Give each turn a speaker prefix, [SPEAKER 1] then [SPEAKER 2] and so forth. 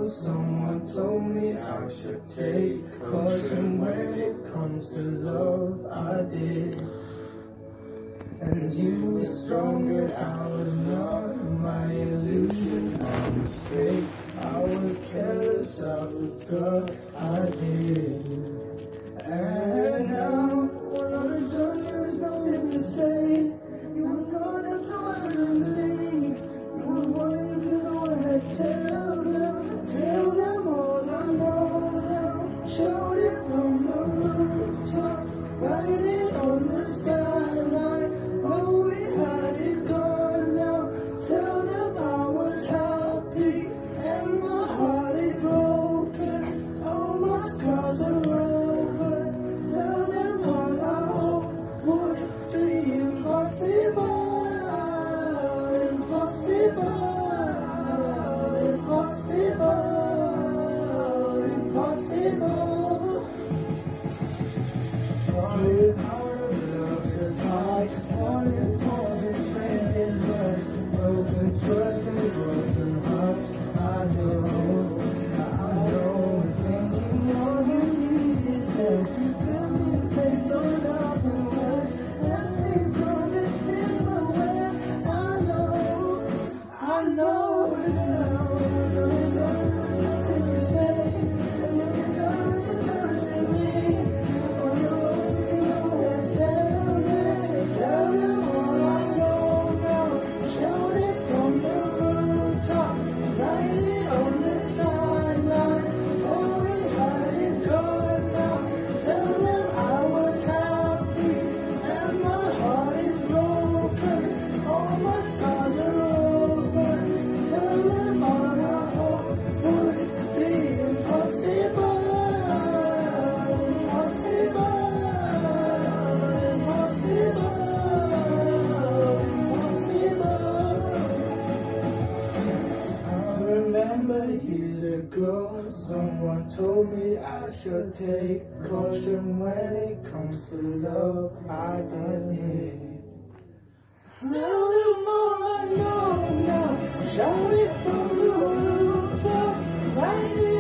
[SPEAKER 1] go. Someone told me I should take caution when it comes to love. I did. And you were stronger, I was not. My illusion, I was fake. I was careless, I forgot I did. And now, when I was done, there was nothing to say. You were gone, and so I couldn't leave. You were one, you can go ahead, tell them all I know now. Shout it from the rooftops, write it on the skyline. All we had is gone now. Tell them I was happy, and my heart is broken. All my scars are open. Tell them all I hope would be impossible, impossible, impossible, impossible. Falling out of love tonight, falling for betrayal is worse. Broken trust and broken hearts. I know, thinking all you need is them. Building faith on nothing less. Empty promises, but where I know there's nothing to say. And if you're done with the person me, on your own you can go and tell them all I know now. Shout it from the rooftops, write it on the skyline. All we had is gone now. Tell them I was happy, and my heart is broken. All my scars are open. Tell them all I hope would be impossible, impossible, impossible, impossible. I remember years ago, someone told me I should take caution when it comes to love. I did. Tell them all I know now. Shout it from the rooftop, write it